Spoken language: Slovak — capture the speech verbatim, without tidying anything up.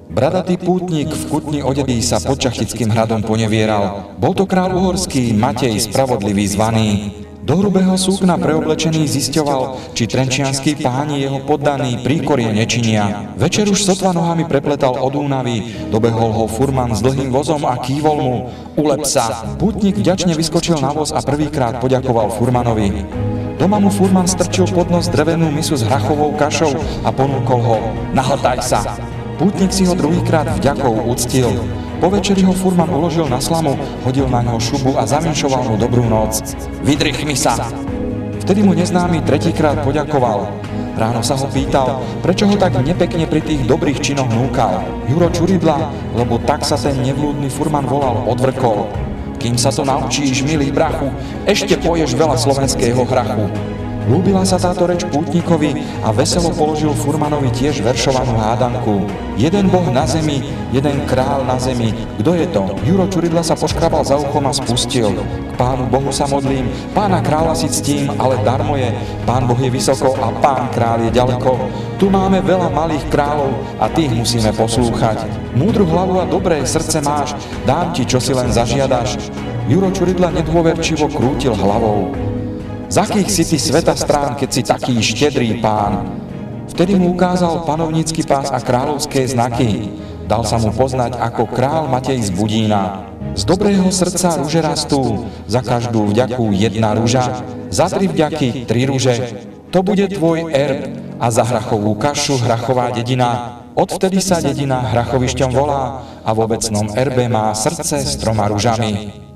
Bradatý pútnik v kutni odedí sa pod Čachtickým hradom ponevieral. Bol to král uhorský Matej spravodlivý zvaný. Do hrubého súkna preoblečený zisťoval, či trenčianskí páni jeho poddaní príkorie nečinia. Večer už sotva nohami prepletal od únavy, dobehol ho furman s dlhým vozom a kývol mu: "Ulep sa!" Pútnik vďačne vyskočil na voz a prvýkrát poďakoval furmanovi. Doma mu furman strčil pod nos drevenú misu s hrachovou kašou a ponúkol ho: "Nahltaj sa!" Pútnik si ho druhýkrát vďakou uctil. Po večeri ho furman uložil na slamu, hodil na ňo šubu a zavinšoval mu dobrú noc. "Vydrich mi sa!" Vtedy mu neznámy tretíkrát poďakoval. Ráno sa ho pýtal, prečo ho tak nepekne pri tých dobrých činoch núkal. Juro Čuridla, lebo tak sa ten nevlúdny furman volal, odvrkol: "Kým sa to naučíš, milý brachu, ešte poješ veľa slovenského hrachu." Ľúbila sa táto reč pútnikovi a veselo položil furmanovi tiež veršovanú hádanku. Jeden boh na zemi, jeden král na zemi. Kto je to? Juro Čuridla sa poškrabal za uchom a spustil: "K pánu Bohu sa modlím, pána kráľa si ctím, ale darmo je. Pán Boh je vysoko a pán kráľ je ďaleko. Tu máme veľa malých kráľov a tých musíme poslúchať. Múdru hlavu a dobré srdce máš, dám ti, čo si len zažiadaš." Juro Čuridla nedôverčivo krútil hlavou. "Z akých si ty sveta strán, keď si taký štedrý pán?" Vtedy mu ukázal panovnícky pás a kráľovské znaky. Dal sa mu poznať ako král Matej z Budína. "Z dobrého srdca ruže rastú, za každú vďaku jedna ruža, za tri vďaky tri ruže. To bude tvoj erb a za hrachovú kašu hrachová dedina. Odvtedy sa dedina Hrachovišťom volá a v obecnom erbe má srdce s troma ružami."